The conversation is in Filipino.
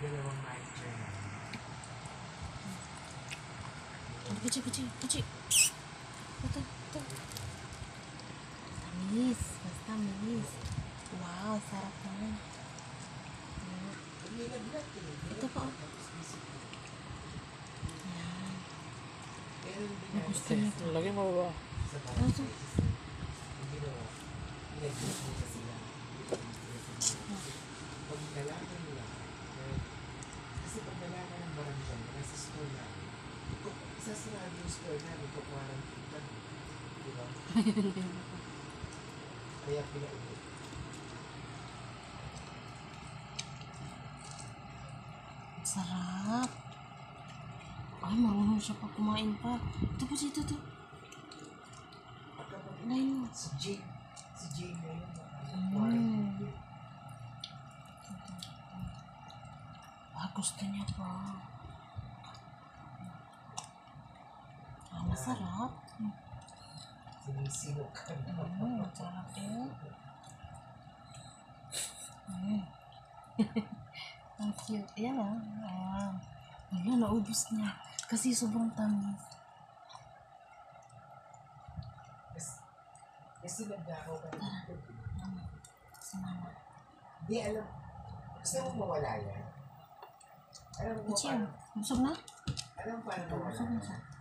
dalawang mic chair na. Puchi. Ito. Tamis. Basta tamis. Wow, sarap naman. Ito pa. Yan. Gusto niyo ito. Lagi mo ba? Ito. Pag nalaman nila, kasi pag nalaman ng barangay, nasa store na, isasarado yung store na, ito-quarantine ka. Diba? Kaya pinaulit. Sarap. Ay, marunong siya pa kumain pa. Ito po siya, ito. Ayun. Si Jane na yun. Quarantine. Gusto niya pa. Masarap. Sinisino ka na. Masarap yun. Ang cute. Yan Ayan, naubos niya. Kasi sobrang tamis. Kasi nagdakaw ka na. Si mama. Di alam. Gusto mo mawala yan? Alam mo Puchi, paano? busog na? Alam mo paano mawala? Busog na siya.